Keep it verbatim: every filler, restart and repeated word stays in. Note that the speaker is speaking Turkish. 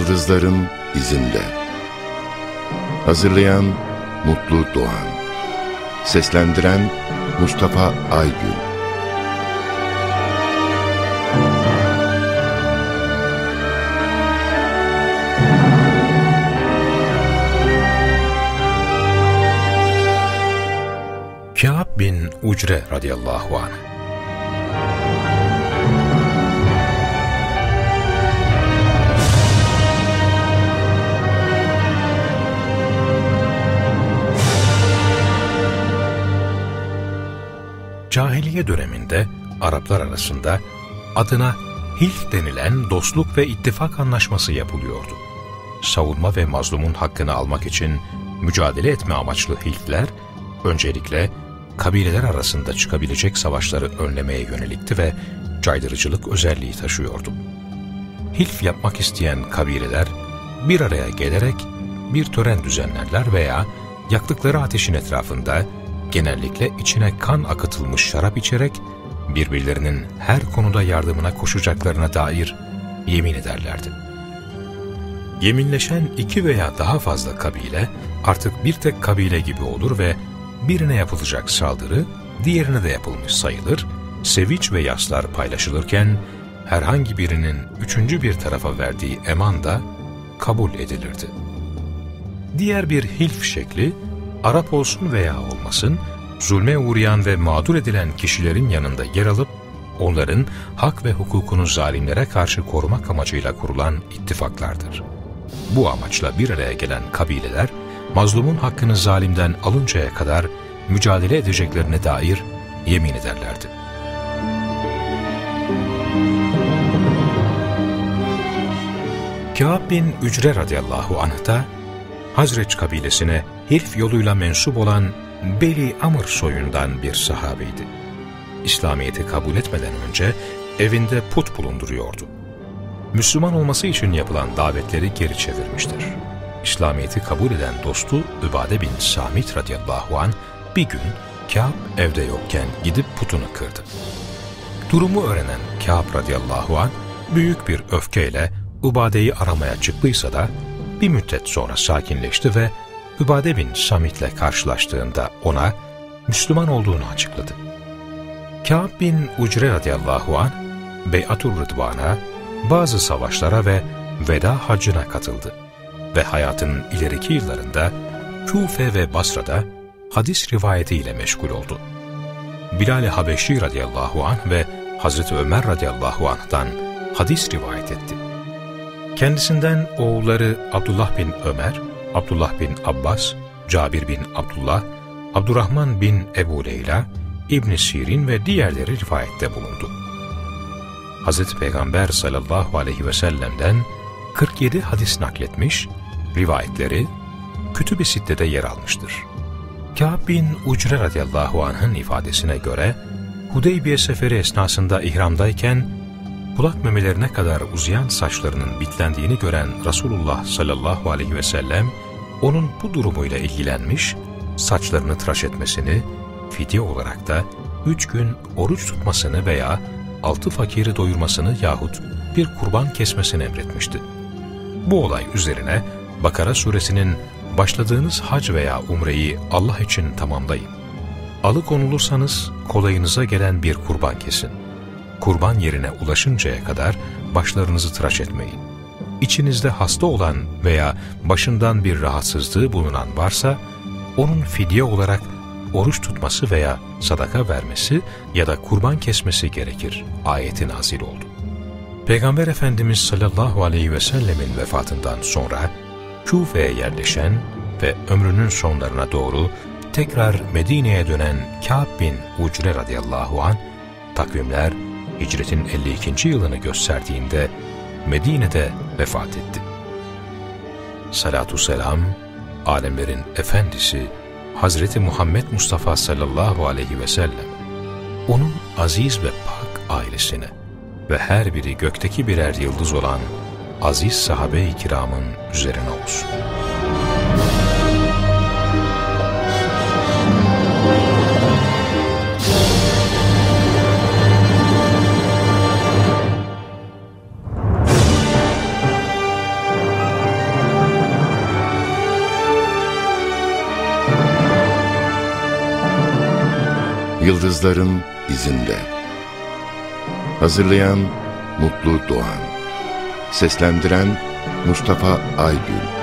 Yıldızların izinde. Hazırlayan Mutlu Doğan. Seslendiren Mustafa Aygün. Kâb bin Ucre radıyallahu anh. Cahiliye döneminde Araplar arasında adına hilf denilen dostluk ve ittifak anlaşması yapılıyordu. Savunma ve mazlumun hakkını almak için mücadele etme amaçlı hilfler, öncelikle kabileler arasında çıkabilecek savaşları önlemeye yönelikti ve caydırıcılık özelliği taşıyordu. Hilf yapmak isteyen kabileler bir araya gelerek bir tören düzenlerler veya yaktıkları ateşin etrafında genellikle içine kan akıtılmış şarap içerek birbirlerinin her konuda yardımına koşacaklarına dair yemin ederlerdi. Yeminleşen iki veya daha fazla kabile artık bir tek kabile gibi olur ve birine yapılacak saldırı diğerine de yapılmış sayılır, sevinç ve yaslar paylaşılırken herhangi birinin üçüncü bir tarafa verdiği eman da kabul edilirdi. Diğer bir hilf şekli, Arap olsun veya olmasın, zulme uğrayan ve mağdur edilen kişilerin yanında yer alıp onların hak ve hukukunu zalimlere karşı korumak amacıyla kurulan ittifaklardır. Bu amaçla bir araya gelen kabileler, mazlumun hakkını zalimden alıncaya kadar mücadele edeceklerine dair yemin ederlerdi. Kâb bin Ucre radıyallahu anh da Hazreç kabilesine hilf yoluyla mensup olan Beli Amr soyundan bir sahabeydi. İslamiyet'i kabul etmeden önce evinde put bulunduruyordu. Müslüman olması için yapılan davetleri geri çevirmiştir. İslamiyet'i kabul eden dostu Übade bin Samit radıyallahu anh bir gün Kâb evde yokken gidip putunu kırdı. Durumu öğrenen Kâb radıyallahu anh büyük bir öfkeyle Übade'yi aramaya çıktıysa da bir müddet sonra sakinleşti ve Übade bin Samit'le karşılaştığında ona Müslüman olduğunu açıkladı. Kâb bin Ucre radıyallahu anh Bey'atur Rıdvan'a, bazı savaşlara ve veda haccına katıldı ve hayatının ileriki yıllarında Küfe ve Basra'da hadis rivayetiyle meşgul oldu. Bilal-i Habeşi radıyallahu anh ve Hazreti Ömer radıyallahu anh'tan hadis rivayet etti. Kendisinden oğulları Abdullah bin Ömer, Abdullah bin Abbas, Cabir bin Abdullah, Abdurrahman bin Ebu Leyla, İbn-i Sirin ve diğerleri rivayette bulundu. Hazreti Peygamber sallallahu aleyhi ve sellem'den kırk yedi hadis nakletmiş, rivayetleri Kütüb-i Sitte'de yer almıştır. Kâb bin Ucre radıyallahu anh'ın ifadesine göre, Hudeybiye seferi esnasında ihramdayken, kulak memelerine kadar uzayan saçlarının bitlendiğini gören Resulullah sallallahu aleyhi ve sellem, onun bu durumuyla ilgilenmiş, saçlarını tıraş etmesini, fidye olarak da üç gün oruç tutmasını veya altı fakiri doyurmasını yahut bir kurban kesmesini emretmişti. Bu olay üzerine Bakara suresinin başladığınız hac veya umreyi Allah için tamamlayın. Alıkonulursanız kolayınıza gelen bir kurban kesin. Kurban yerine ulaşıncaya kadar başlarınızı tıraş etmeyin. İçinizde hasta olan veya başından bir rahatsızlığı bulunan varsa, onun fidye olarak oruç tutması veya sadaka vermesi ya da kurban kesmesi gerekir. Ayeti nazil oldu. Peygamber Efendimiz sallallahu aleyhi ve sellemin vefatından sonra Küfe'ye yerleşen ve ömrünün sonlarına doğru tekrar Medine'ye dönen Kâb bin Ucre radıyallahu anh, takvimler hicretin elli ikinci yılını gösterdiğinde Medine'de vefat etti. Salatü selam, alemlerin efendisi Hazreti Muhammed Mustafa sallallahu aleyhi ve sellem, onun aziz ve pak ailesine ve her biri gökteki birer yıldız olan aziz sahabe-i kiramın üzerine olsun. Yıldızların izinde. Hazırlayan Mutlu Doğan. Seslendiren Mustafa Aygül.